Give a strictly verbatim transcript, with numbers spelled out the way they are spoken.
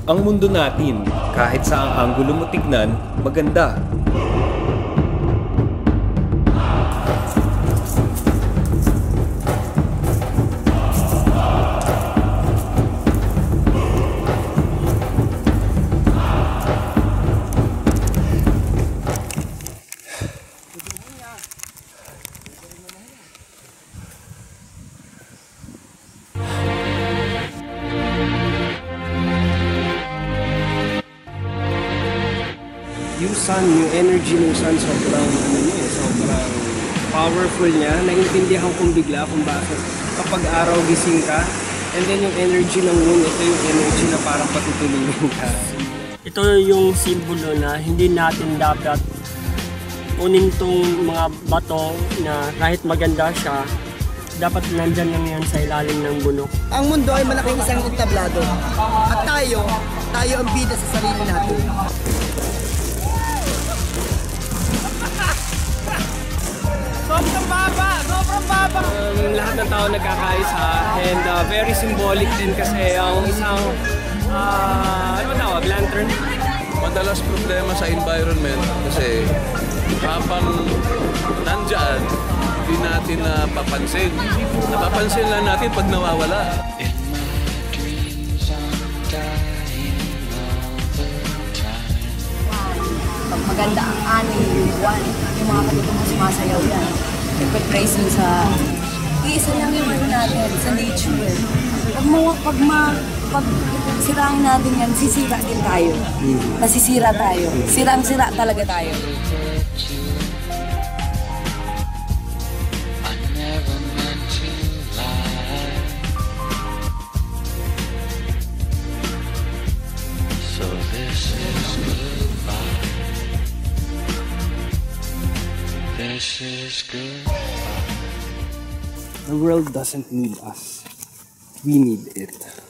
Ang mundo natin, kahit sa ang anggulo mo tignan, maganda. Yung sun, yung energy ng sun, sobrang, ano niya, sobrang powerful niya. Naintindihan kong bigla kung bakit kapag araw gising ka, and then yung energy ng moon, ito yung energy na parang patutulungin ka. Ito yung simbolo na hindi natin dapat kunin tong mga bato na kahit maganda siya, dapat nandyan lang yan sa ilalim ng bunok. Ang mundo ay malaking isang entablado. At tayo, tayo ang bida sa sarili natin. Sobrang baba! Sobrang baba! Um, lahat ng tao nagkakaisa and uh, very symbolic din kasi ang isang uh, ano ba tawag? Lantern? Madalas problema sa environment kasi kapag nandyan, hindi natin napapansin. Napapansin lang natin pag nawawala. Pag maganda ang ani, yung buwan, yung mga kapatid mo sumasayaw yan. Nagpe-praise yun sa... Iisa lang yung ano natin, sa nature. Pag, ma, pag, ma, pag sirang natin yan, sisira din tayo. Nasisira tayo. Sirang-sira talaga tayo. So this is goodbye. This is goodbye. The world doesn't need us. We need it.